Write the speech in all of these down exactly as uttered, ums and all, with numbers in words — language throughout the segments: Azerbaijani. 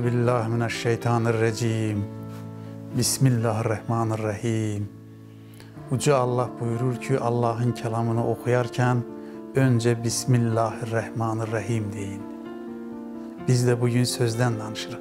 Euzubillahimineşşeytanirracim. Bismillahirrahmanirrahim. Uca Allah buyurur ki Allah'ın kelamını okuyarken önce Bismillahirrahmanirrahim deyin. Biz de bugün sözden danışırıq.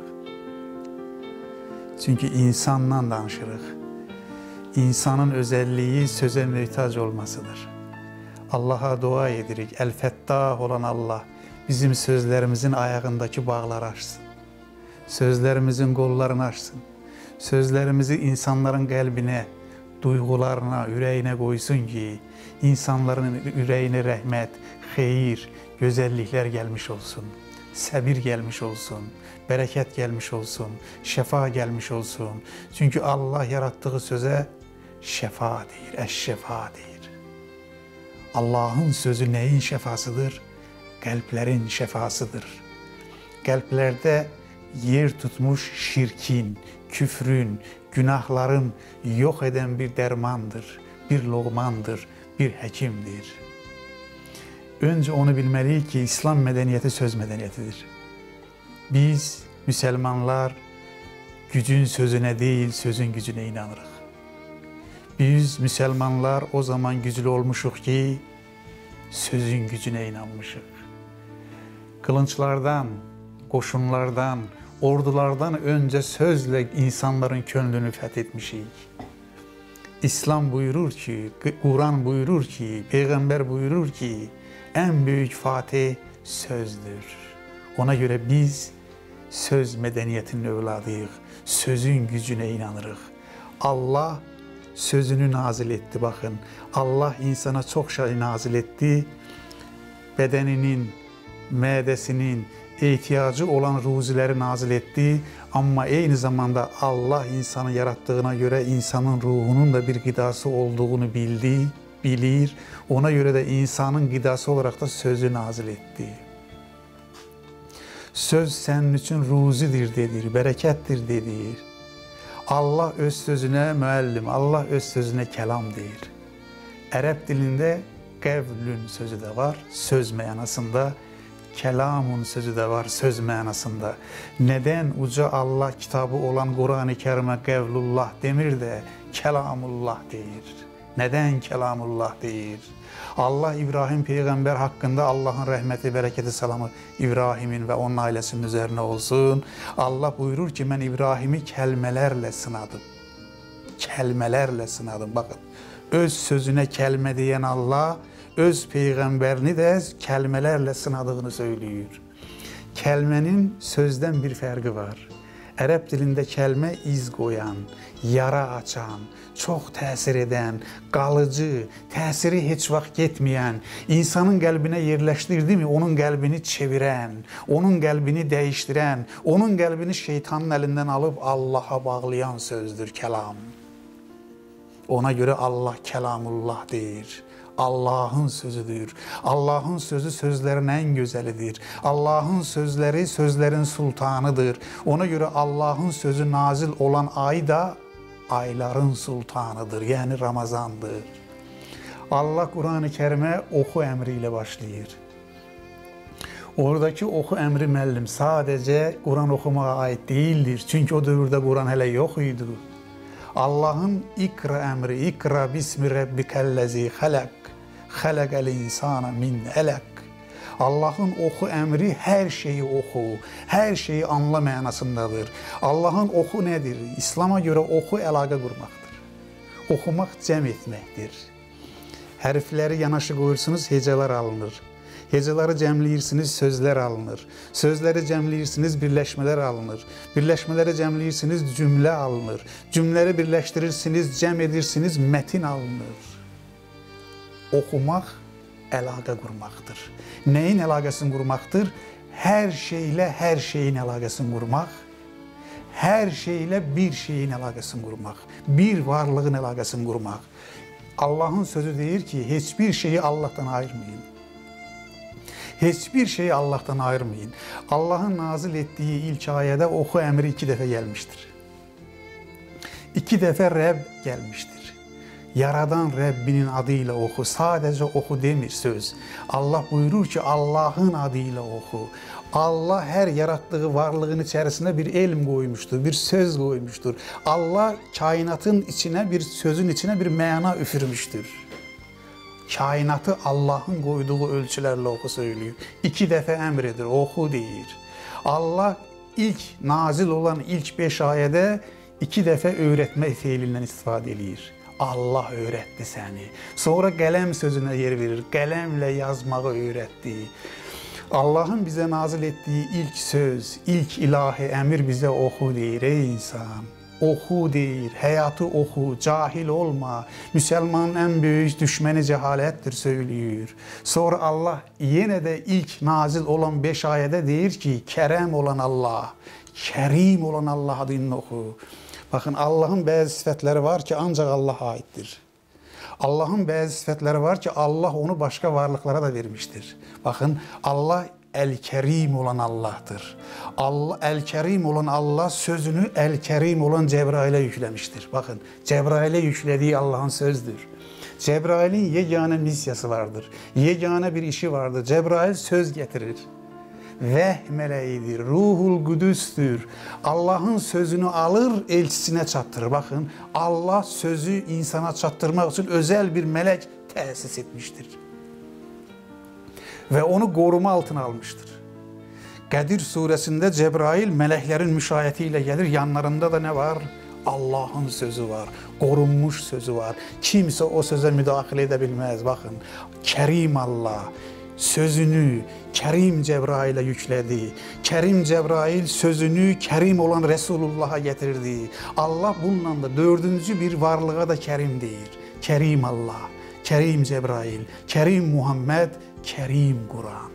Çünkü insanla danışırıq. İnsanın özelliği söze mühtaç olmasıdır. Allah'a dua edirik. El-Fettah olan Allah bizim sözlerimizin ayağındaki bağları açsın. Sözlerimizin kollarını açsın. Sözlerimizi insanların kalbine, duygularına, yüreğine koysun ki insanların yüreğine rahmet, hayır, güzellikler gelmiş olsun. Sabir gelmiş olsun. Bereket gelmiş olsun. Şefa gelmiş olsun. Çünkü Allah yarattığı söze şefa deyir, eş-şefa deyir. Allah'ın sözü neyin şefasıdır? Kalplerin şefasıdır. Kalplerde yer tutmuş şirkin, küfrün, günahların yok eden bir dermandır, bir loğmandır, bir hekimdir. Önce onu bilmeliyiz ki İslam medeniyeti söz medeniyetidir. Biz Müslümanlar gücün sözüne değil, sözün gücüne inanırıq. Biz Müslümanlar o zaman güclü olmuşuq ki sözün gücüne inanmışıq. Kılınçlardan, qoşunlardan, ordulardan önce sözle insanların könlünü fethetmişik. İslam buyurur ki, Kur'an buyurur ki, Peygamber buyurur ki en büyük fatih sözdür. Ona göre biz söz medeniyetinin evladıyıq. Sözün gücüne inanırıq. Allah sözünü nazil etti bakın. Allah insana çok şey nazil etti. Bedeninin, mədəsinin ihtiyacı olan ruziləri nazil etti. Amma aynı zamanda Allah insanı yarattığına göre insanın ruhunun da bir gıdası olduğunu bildi, bilir. Ona göre de insanın gıdası olarak da sözü nazil etti. Söz senin için ruzidir dedir, berekettir dedir. Allah öz sözüne müəllim, Allah öz sözüne kelam deyir. Ərəb dilində qevlün sözü de var, söz mənasında. Kelamun sözü de var, söz mənasında. Neden uca Allah kitabı olan Kur'an-ı Kerim'e qevlullah demir de kelamullah deyir? Neden kelamullah deyir? Allah İbrahim peygamber hakkında Allah'ın rahmeti, bereketi, selamı İbrahim'in ve onun ailesinin üzerine olsun. Allah buyurur ki ben İbrahim'i kelimelerle sınadım. Kelimelerle sınadım. Bakın öz sözüne kelime diyen Allah öz peygamberini de kelimelerle sınadığını söylüyor. Kelimenin sözden bir farkı var. Ərəb dilində kəlmə iz qoyan, yara açan, çox təsir edən, qalıcı, təsiri heç vaxt getməyən, insanın qəlbinə yerləşdirdi mi, onun qəlbini çevirən, onun qəlbini dəyişdirən, onun qəlbini şeytanın əlindən alıb Allaha bağlayan sözdür kəlam. Ona görə Allah kəlamullah deyir. Allah'ın sözüdür. Allah'ın sözü sözlerin en güzelidir. Allah'ın sözleri sözlerin sultanıdır. Ona göre Allah'ın sözü nazil olan ay da ayların sultanıdır. Yani Ramazandır. Allah Kur'an-ı Kerim'e oku emriyle başlayır. Oradaki oku emri müəllim sadece Kur'an okumaya ait değildir. Çünkü o dövrde Kur'an hele yok idi. Allah'ın ikra emri, ikra bismi rabbikellezi halak, halakal insana min elek. Allah'ın oku emri her şeyi oku, her şeyi anla mənasındadır. Allah'ın oku nedir? İslam'a göre oku əlaqə qurmaqdır. Okumaq cəm etməkdir. Hərfləri yanaşı qoyursunuz, heceler alınır. Heceleri cəmləyirsiniz, sözler alınır. Sözleri cəmləyirsiniz, birleşmeler alınır. Birleşmeleri cəmləyirsiniz, cümle alınır. Cümleleri birleştirirsiniz, cəm edirsiniz, metin alınır. Okumaq əlaqə qurmaqdır. Neyin əlaqəsini qurmaqdır? Hər şeylə hər şeyin əlaqəsini qurmaq. Hər şeylə bir şeyin əlaqəsini qurmaq. Bir varlığın əlaqəsini qurmaq. Allah'ın sözü deyir ki, heç bir şeyi Allah'tan ayırmayın. Hiçbir şeyi Allah'tan ayırmayın. Allah'ın nazil ettiği ilk ayede oku emri iki defa gelmiştir. İki defa Rab gelmiştir. Yaradan Rəbbinin adıyla oxu. Sadəcə oxu demir söz. Allah buyurur ki, Allahın adıyla oxu. Allah hər yaratdığı varlığın içərisində bir elm qoymuşdur, bir söz qoymuşdur. Allah kainatın içinə, bir sözün içinə bir məna üfürmüşdür. Kainatı Allahın qoyduğu ölçülərlə oxu söylüyor. İki dəfə əmr edir, oxu deyir. Allah ilk nazil olan ilk beş ayədə iki dəfə öyrətmə feilindən istifadə edir. Allah öyrətdi səni. Sonra qələm sözünə yer verir. Qələmlə yazmağı öyrətdi. Allahın bizə nazil etdiyi ilk söz, ilk ilahi əmir bizə oxu deyir. Ey insan, oxu deyir. Həyatı oxu, cahil olma. Müsəlmanın ən böyük düşməni cəhalətdir söylüyor. Sonra Allah yenə də ilk nazil olan beş ayədə deyir ki, kərəm olan Allah, kərim olan Allah adını oxu. Baxın, Allahın bəzi sifətləri var ki, ancaq Allaha aiddir. Allahın bəzi sifətləri var ki, Allah onu başqa varlıqlara da vermişdir. Baxın, Allah Əl-Kərim olan Allahdır. Allah, Əl-Kərim olan Allah sözünü Əl-Kərim olan Cəbrailə yükləmişdir. Baxın, Cəbrailə yüklədiyi Allahın sözdür. Cəbrailin yeganə misyası vardır. Yeganə bir işi vardır. Cəbrail söz gətirir. Vəhy mələyidir, Ruhul Qüdüsdür. Allahın sözünü alır, elçisinə çatdırır. Baxın, Allah sözü insana çatdırmaq üçün özəl bir mələk təsis etmişdir. Və onu qoruma altına almışdır. Qədir surəsində Cəbrail mələklərin müşayiəti ilə gəlir, yanlarında da nə var? Allahın sözü var, qorunmuş sözü var. Kimsə o sözə müdaxilə edə bilməz. Baxın, Kərim Allah sözünü Kərim Cəbrailə yüklədi. Kərim Cəbrail sözünü Kərim olan Rəsulullah'a gətirdi. Allah bununla da dördüncü bir varlığa da Kərim deyir. Kərim Allah, Kərim Cəbrail, Kərim Muhammed, Kərim Quran.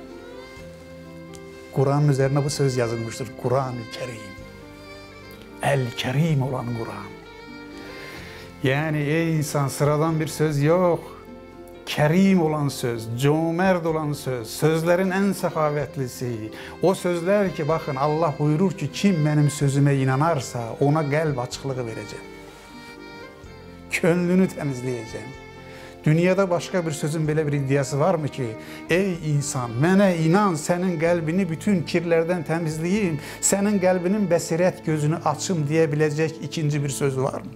Quranın üzərine bu söz yazılmışdır. Quran-ı Kərim. Əl-Kərim olan Quran. Yəni ey insan, sıradan bir söz yox. Kərim olan söz, cömert olan söz, sözlərin ən səxavətlisi. O sözlər ki, baxın, Allah buyurur ki, kim mənim sözümə inanarsa, ona qəlb açıqlığı verəcəm. Könlünü təmizləyəcəm. Dünyada başqa bir sözün belə bir iddiası varmı ki, ey insan, mənə inan, sənin qəlbini bütün kirlərdən təmizləyim, sənin qəlbinin bəsirət gözünü açım deyə biləcək ikinci bir söz varmı?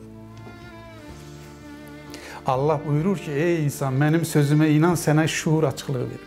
Allah buyurur ki, ey insan, mənim sözümə inan, sənə şuur açıqlığı verir.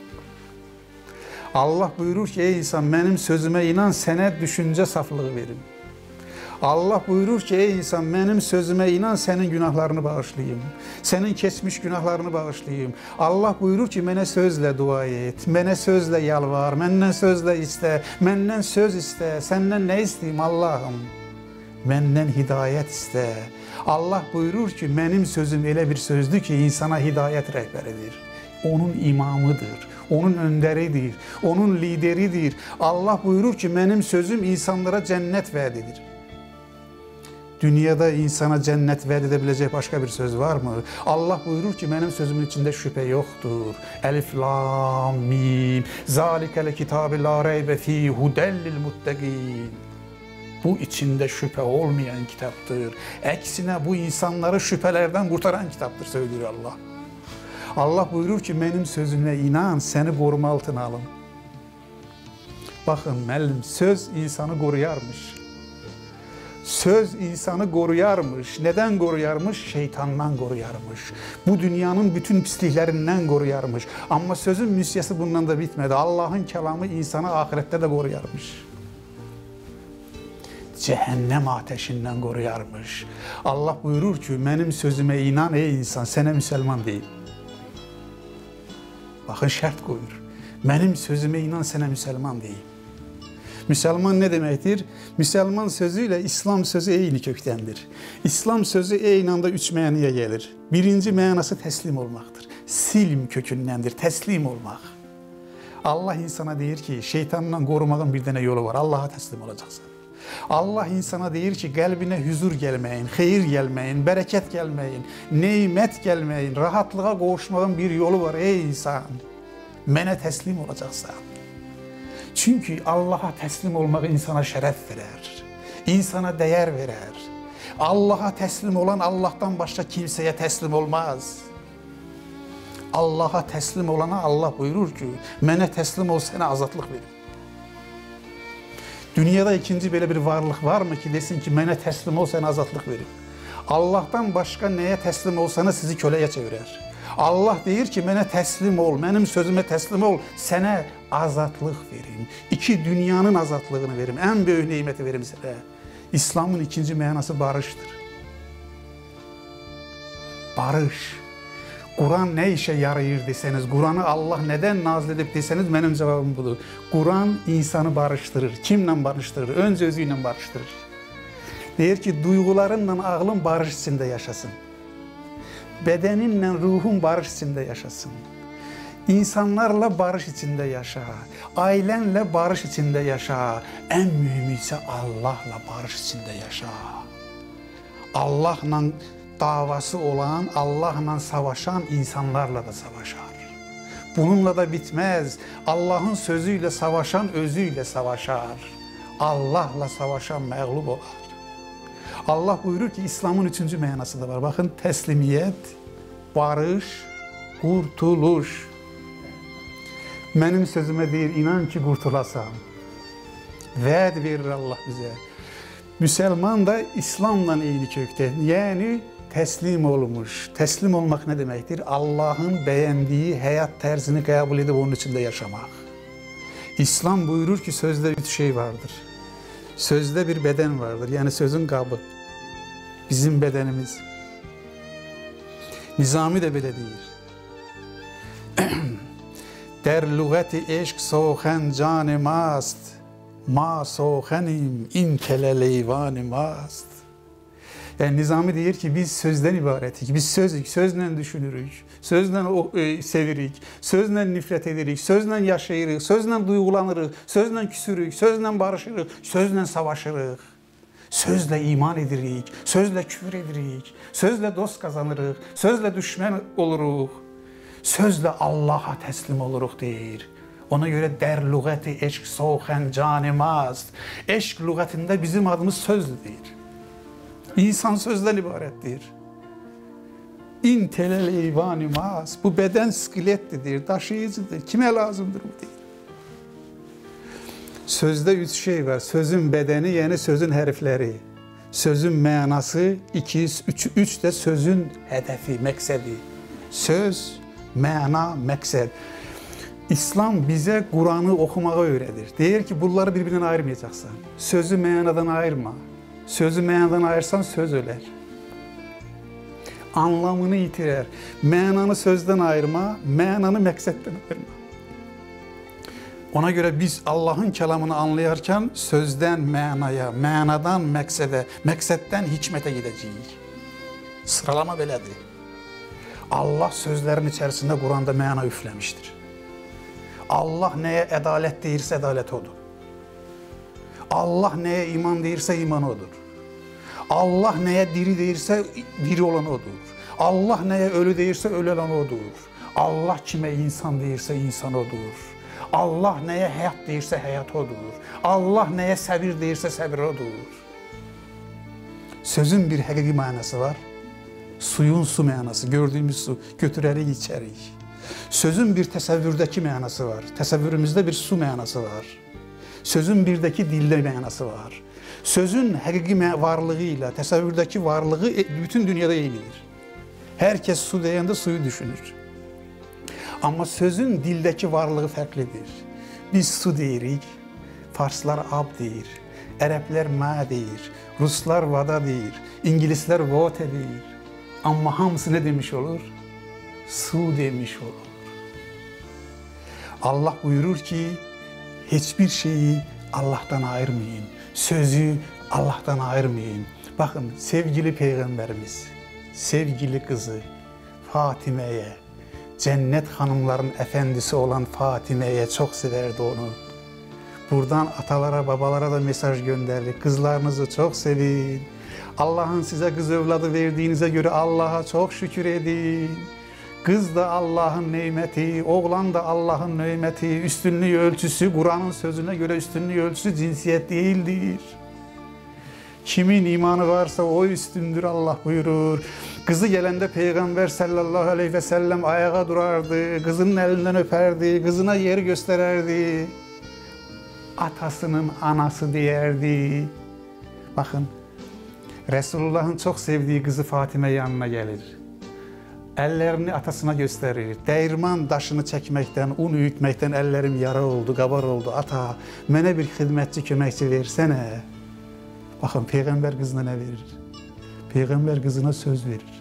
Allah buyurur ki, ey insan, mənim sözümə inan, sənə düşüncə saflığı verim. Allah buyurur ki, ey insan, mənim sözümə inan, sənin günahlarını bağışlayayım. Sənin keçmiş günahlarını bağışlayayım. Allah buyurur ki, mənə sözlə dua et, mənə sözlə yalvar, məndən sözlə istə, məndən söz istə, səndən nə istəyim Allahım? Məndən hidayət istə. Allah buyurur ki, mənim sözüm elə bir sözdür ki, insana hidayət rəhbəridir. Onun imamıdır, onun öndəridir, onun lideridir. Allah buyurur ki, mənim sözüm insanlara cənnət vəd edir. Dünyada insana cənnət vəd edə biləcək başqa bir söz varmı? Allah buyurur ki, mənim sözümün içində şübhə yoxdur. Əlif, lam, mim, zalikəl kitabi la reybə fi hudəllil muttəqin. Bu içində şübhə olmayan kitabdır. Əksinə bu insanları şübhələrdən qurtaran kitabdır, söylüyor Allah. Allah buyurur ki, mənim sözümə inan, səni qoruma altına alın. Baxın, müəllim, söz insanı qoruyarmış. Söz insanı qoruyarmış. Nədən qoruyarmış? Şeytandan qoruyarmış. Bu dünyanın bütün pisliklərindən qoruyarmış. Amma sözün misyası bundan da bitmədi. Allahın kəlamı insanı ahirətdə də qoruyarmış. Cəhənnəm ateşindən qoruyarmış. Allah buyurur ki, mənim sözümə inan ey insan, sənə müsəlman deyil. Baxın, şərt qoyur. Mənim sözümə inan, sənə müsəlman deyil. Müsəlman nə deməkdir? Müsəlman sözü ilə İslam sözü eyni kökdəndir. İslam sözü eyni anda üç mənaya gəlir. Birinci mənası təslim olmaqdır. Silm kökündəndir, təslim olmaq. Allah insana deyir ki, şeytandan qorumağın bir dənə yolu var, Allaha təslim olacaqsan. Allah insana deyir ki, qəlbinə hüzur gəlməyin, xeyir gəlməyin, bərəkət gəlməyin, neymət gəlməyin, rahatlığa qovuşmağın bir yolu var. Ey insan, mənə təslim olacaqsan. Çünki Allaha təslim olmaq insana şərəf verər, insana dəyər verər. Allah'a teslim olan Allah'tan başka kimseye teslim olmaz. Allah'a teslim olana Allah buyurur ki, mənə teslim ol, sənə azadlıq verim. Dünyada ikinci belə bir varlıq varmı ki, desin ki, mənə teslim ol, sənə azadlıq verim. Allah'tan başka neye teslim olsanız sizi köleye çevirer. Allah deyir ki, mənə teslim ol, mənim sözümə teslim ol, sənə azadlıq verim. İki dünyanın azadlığını verim, en büyük nimeti verim sənə. İslamın ikinci mənası barıştır. Barış. Kur'an ne işe yarayır deseniz, Kur'an'ı Allah neden nazil edip deseniz benim cevabım budur. Kur'an insanı barıştırır. Kimle barıştırır? Önce özüyle barıştırır. Deyir ki, duygularınla ağlın barış içinde yaşasın. Bedeninle ruhun barış içinde yaşasın. İnsanlarla barış içinde yaşa. Ailenle barış içinde yaşa. En mühimi ise Allah'la barış içinde yaşa. Allah'la davası olan, Allah'la savaşan insanlarla da savaşar. Bununla da bitmez. Allah'ın sözüyle savaşan özüyle savaşar. Allah'la savaşan məğlub olar. Allah buyurur ki, İslam'ın üçüncü mənası da var. Bakın, teslimiyet, barış, kurtuluş. Mənim sözüme deyir, inan ki kurtulasan. Vəd verir Allah bize. Müslüman da İslam'la eyni kökte. Yani teslim olmuş. Teslim olmak ne demektir? Allah'ın beğendiği hayat terzini kabul edip onun içinde yaşamak. İslam buyurur ki sözde üç şey vardır. Sözde bir beden vardır. Yani sözün kabı. Bizim bedenimiz. Nizami de böyle değil. Der lügati eşk soğen canı mast. Ma soğenim inkele leyvani mast. Yani Nizami deyir ki biz sözden ibaretik, biz sözük, sözle düşünürük, sözle e, sevirik, sözle nifret edirik, sözle yaşayırıq, sözle duygulanırıq, sözle küsürük, sözle barışırıq, sözle savaşırıq, sözle iman edirik, sözle küfür edirik, sözle dost kazanırıq, sözle düşman oluruq, sözle Allah'a teslim oluruq deyir. Ona göre der lügati eşk soğen canimaz. Eşk lügatinde bizim adımız sözdür deyir. İnsan sözden ibarettir. İntelel eyvanimaz. Bu beden skeletlidir, taşıyıcıdır. Kime lazımdır bu değil. Sözde üç şey var. Sözün bedeni, yani sözün herifleri. Sözün mənası, iki, üç, üç de sözün hedefi, məqsədi. Söz, məna, məqsəd. İslam bize Kur'an'ı okumağı öğretir. Deyir ki bunları birbirinden ayırmayacaksan. Sözü mənadan ayırma. Sözü mənadan ayırsan söz öler. Anlamını yitirer. Mənanı sözden ayırma, mənanı məqsəddən ayırma. Ona göre biz Allah'ın kelamını anlayarken sözden mənaya, mənadan məqsədə, məqsəddən hikmete gideceğiz. Sıralama belədir. Allah sözlerin içerisinde Kur'an'da məna üflemiştir. Allah neye adalet deyirsə adalet odur. Allah neye iman deyirsə iman odur. Allah neye diri deyirsə diri olan odur. Allah neye ölü deyirsə ölü olan odur. Allah kime insan deyirsə insan odur. Allah neye hayat deyirsə hayat odur. Allah neye səbir deyirsə səbir odur. Sözün bir həqiqi mənası var. Suyun su mənası, gördüğümüz su, götürərik, içərik. Sözün bir təsəvvürdəki mənası var. Təsəvvürümüzdə bir su mənası var. Sözün birdeki dilde mənası var. Sözün həqiqi varlığı ilə təsəvvürdəki varlığı bütün dünyada eynidir. Herkes su deyəndə suyu düşünür. Amma sözün dildəki varlığı fərqlidir. Biz su deyirik, Farslar ab deyir, Ərəblər mə deyir, Ruslar vada deyir, İngilislər water deyir. Amma hamısı ne demiş olur? Su demiş olur. Allah buyurur ki, hiçbir şeyi Allah'tan ayırmayın. Sözü Allah'tan ayırmayın. Bakın sevgili Peygamberimiz, sevgili kızı Fatime'ye, cennet hanımların efendisi olan Fatime'ye çok severdi onu. Buradan atalara, babalara da mesaj gönderdi. Kızlarınızı çok sevin. Allah'ın size kız evladı verdiğinize göre Allah'a çok şükür edin. Kız da Allah'ın nimeti, oğlan da Allah'ın nimeti, üstünlüğü ölçüsü, Kur'an'ın sözüne göre üstünlüğü ölçüsü cinsiyet değildir. Kimin imanı varsa o üstündür Allah buyurur. Kızı gelende Peygamber sallallahu aleyhi ve sellem ayağa durardı. Kızının elinden öperdi. Kızına yeri göstererdi. Atasının anası diyerdi. Bakın Resulullah'ın çok sevdiği kızı Fatime yanına gelir. Ellerini atasına gösterir. Değirman daşını çekmekten, un üyütmekten ellerim yara oldu, qabar oldu. Ata, mənə bir xidmətçi, köməkçi versene. Bakın Peygamber kızına ne verir? Peygamber kızına söz verir.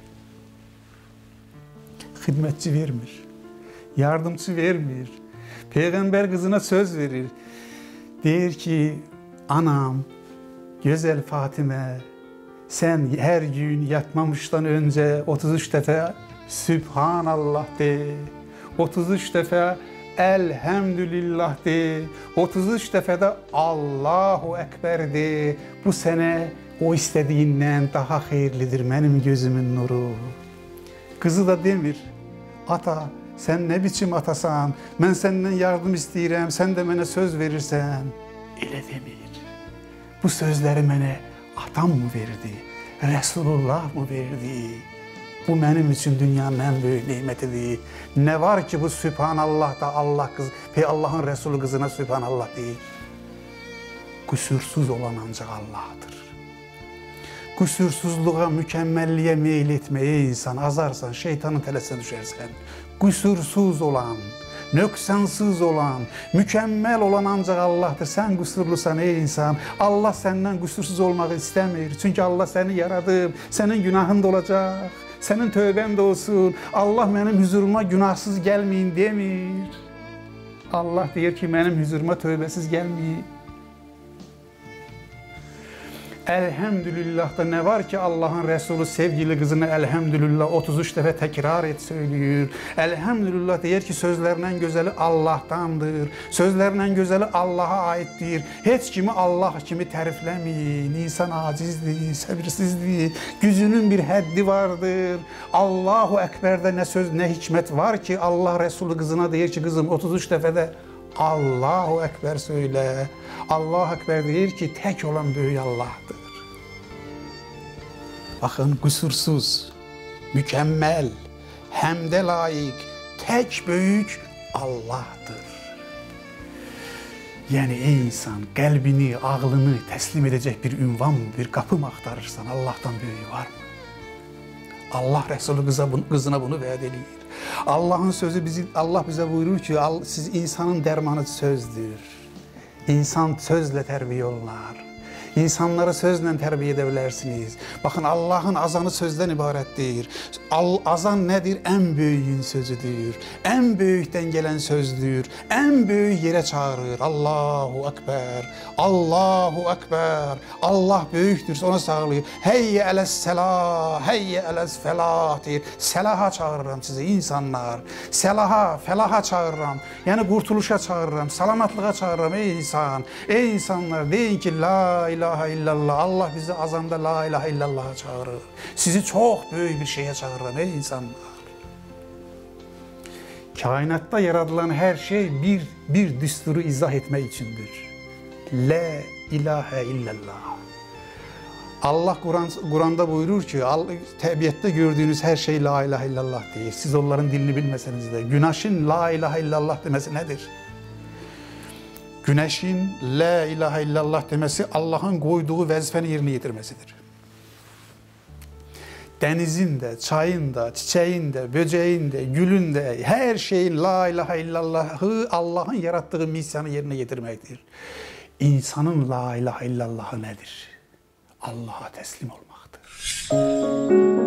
Xidmətçi vermir. Yardımcı vermir. Peygamber kızına söz verir. Der ki, anam, güzel Fatime, sen her gün yatmamıştan önce otuz üç defa Sübhanallah de, otuz üç defa Elhamdülillah de, otuz üç defa da Allahu Ekber de. Bu sene o istediğinden daha hayırlıdır benim gözümün nuru. Kızı da demir, ata sen ne biçim atasan, ben senden yardım isteyirəm, sen de bana söz verirsen. Elə demir. Bu sözleri mənə atam mı verdi, Resulullah mı verdi? Bu benim için dünyanın en büyük nimetidir. Ne var ki bu Sübhanallah da Allah kız, Pey Allah'ın Resulü kızına Sübhanallah değil. Kusursuz olan ancak Allah'tır. Kusursuzluğa, mükemmelliğe meyil etmeye insan azarsan, şeytanın telesine düşersen. Kusursuz olan, nöksansız olan, mükemmel olan ancak Allah'tır. Sen kusurlusan ey insan, Allah senden kusursuz olmak istemiyor. Çünkü Allah seni yaradı, senin günahın da olacak, senin tövben de olsun. Allah benim huzuruma günahsız gelmeyin demir. Allah diyor ki benim huzuruma tövbesiz gelmeyin. Elhamdülillah da ne var ki Allah'ın Resulü sevgili kızına elhamdülillah otuz üç defa tekrar et söylüyor. Elhamdülillah diyor ki sözlerinin güzeli Allah'tandır. Sözlerinin güzeli Allah'a aittir. Hiç kimi Allah kimi tərifləmeyin. İnsan acizdir, səbirsizdir. Gücünün bir həddi vardır. Allahu Ekber'de ne söz ne hikmet var ki Allah Resulü kızına diyor ki kızım otuz üç defa da Allahu Ekber söyle. Allahu Ekber diyor ki tek olan büyük Allah'tır. Bakın kusursuz, mükemmel, hem de layık, tek büyük Allah'tır. Yani ey insan kalbini, ağlını teslim edecek bir ünvan, bir kapı mı aktarırsan Allah'tan büyüğü var mı? Allah Resulü kızına bunu vaat ediyor. Allah'ın sözü bizi, Allah bize buyurur ki siz insanın dermanı sözdür. İnsan sözle terbiye olunar. İnsanları sözle terbiye edebilirsiniz. Bakın Allah'ın azanı sözden ibarettir. Azan nedir? En büyüğün sözüdür. En büyükten gelen sözdür. En büyük yere çağırır. Allahu Ekber. Allahu Ekber. Allah büyüktür. Ona çağırıyor. Heyye eles selah. Heyye eles felah deyir. Selaha çağırırım sizi insanlar. Selaha, felaha çağırırım. Yani kurtuluşa çağırırım. Salamatlığa çağırırım ey insan. Ey insanlar deyin ki la ilahe illallah. Allah bizi azamda la ilahe illallah'a çağırır. Sizi çok büyük bir şeye çağırır ey insanlar. Kainatta yaratılan her şey bir bir düsturu izah etme içindir. La ilahe illallah. Allah Kur'an Kur'an'da buyurur ki tabiatta gördüğünüz her şey la ilahe illallah diye. Siz onların dilini bilmeseniz de güneşin la ilahe illallah demesi nedir? Güneşin la ilahe illallah demesi Allah'ın koyduğu vazifeni yerine getirmesidir. Denizin de, çayın da, çiçeğin de, böceğin de, gülün de her şeyin la ilahe illallahı Allah'ın yarattığı misyonu yerine getirmektir. İnsanın la ilahe illallahı nedir? Allah'a teslim olmaktır.